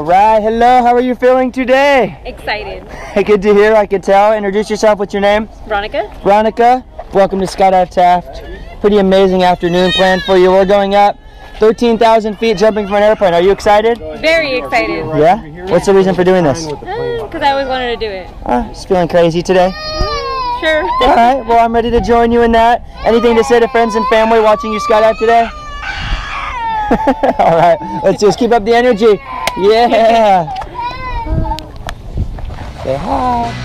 right, hello, how are you feeling today? Excited. Good to hear, I could tell. Introduce yourself, what's your name? Veronica. Veronica, welcome to Skydive Taft. Pretty amazing afternoon planned for you. We're going up 13,000 feet jumping from an airplane. Are you excited? Very excited. Yeah? What's the reason for doing this? Because I always wanted to do it. Just feeling crazy today? Sure. All right, well, I'm ready to join you in that. Anything to say to friends and family watching you skydive today? All right, let's just keep up the energy. Yeah. Say hi.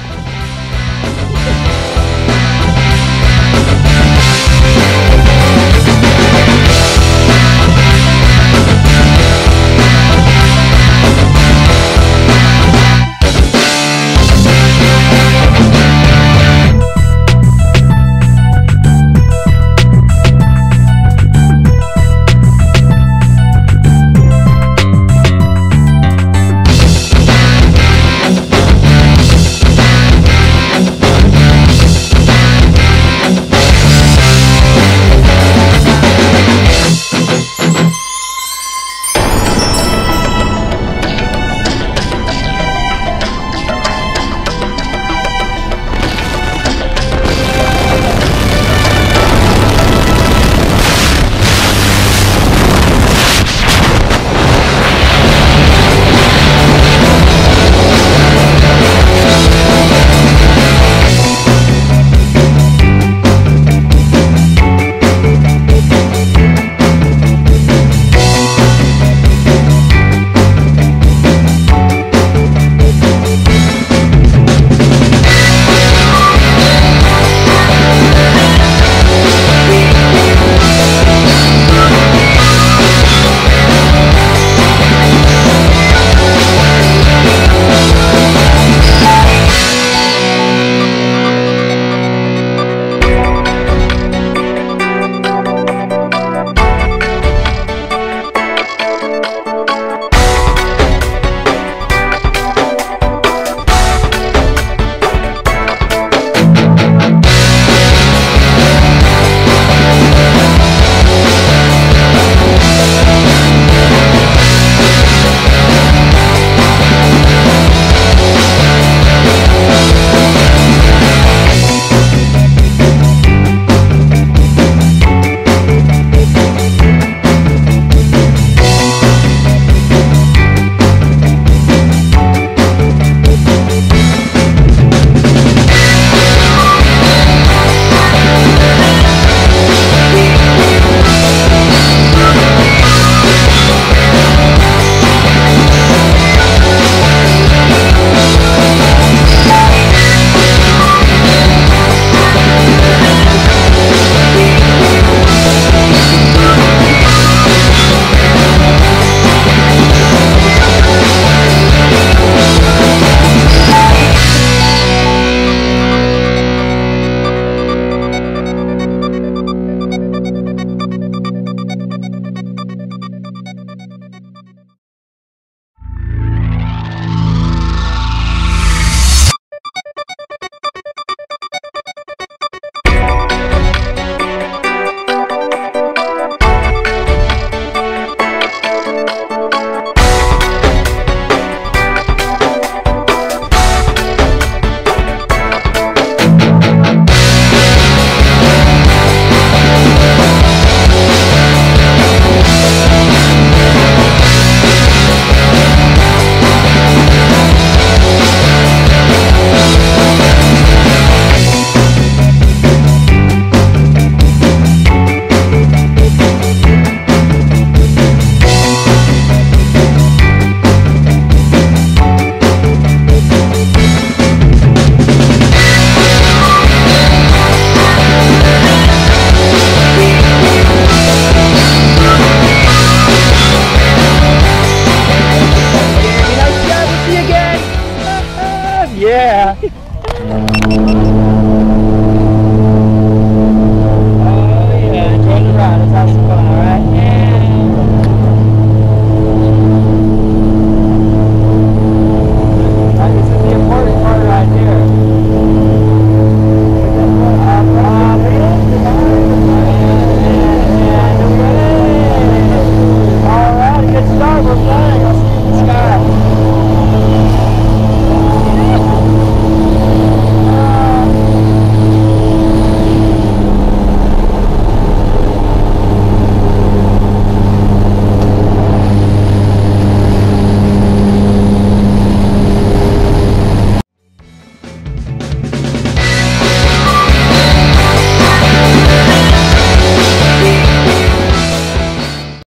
Yeah.